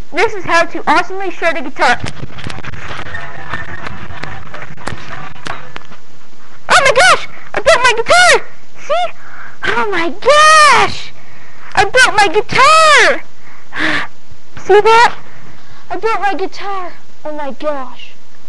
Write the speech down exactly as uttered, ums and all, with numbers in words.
this is how to awesomely shred a guitar. Oh my gosh! I built my guitar! See? Oh my gosh! I built my guitar! See that? I built my guitar. Oh my gosh.